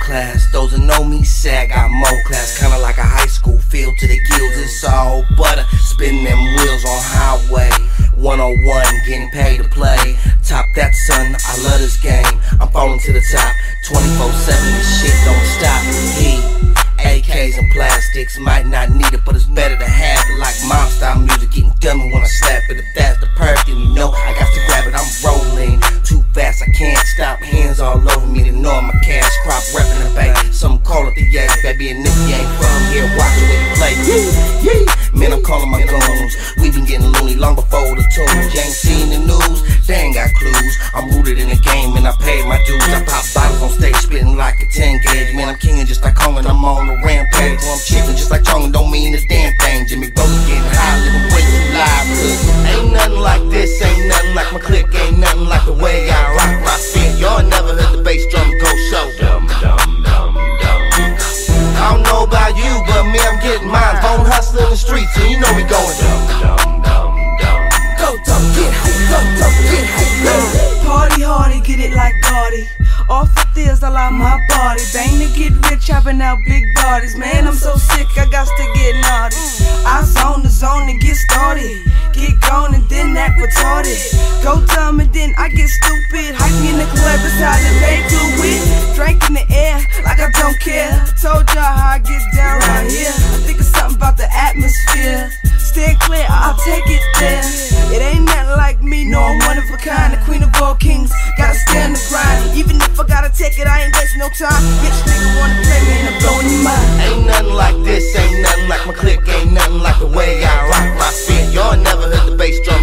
class. Those that know me say I got more class. Kinda like a high school, filled to the gills. It's all butter, spinning them wheels on highway 101, getting paid to play. Top that, son, I love this game. I'm falling to the top, 24/7, this shit don't stop. Heat, AKs and plastics, might not need it, but it's better to have it. Like mom style music, getting dummy when I slap it. If that's the perk, then you know I got to grab it. I'm rolling too fast, I can't stop. Hands all over me, they know I'm a cash crop, reppin' the bay. Some call it the yay, baby, and if you ain't from here, watch the way you play. Man, I'm calling my goons. We been getting loony long before the tunes. You ain't seen the news, they ain't got clues. I'm rooted in the game and I paid my dues. I pop bottles on stage, spitting like a 10 gauge. Man, I'm kingin' just like Kong and I'm on the rampage. Well, I'm chiefin' just like Chong and don't mean a damn thing. Jimmy Bowles getting high, living way too live. Cause ain't nothing like this, ain't nothing like my clique, ain't nothing like the way I rock my feet. Y'all never heard the bass drum go show. Dum dum dum dum. I don't know about you, but me, I'm getting mine. Bone hustling in the streets, and you know we going dum dum dum dum. Go dumb, get hype, go dumb, get hype. Party hardy, get it like Cardi. Off the stairs, I like my body. Bang to get rich, chopping out big bodies. Man, I'm so sick, I got to get naughty. I zone the zone and get started. Get gone and then act retarded. Go dumb and then I get stupid. Hype me in the club, it's how that they do it. Drink in the air, like I don't care. Told y'all how I get down right here. I think it's something about the atmosphere. Stand clear, I'll take it there. It ain't nothing like me, no, I'm one of a kind. The queen of all kings, gotta stand the grind. Even if I gotta take it, I ain't wasting no time. Bitch nigga wanna play me and I'm blowing your mind. Ain't nothing like this, ain't nothing like my clique, ain't nothing like the way I rock my feet. Y'all never heard the bass drum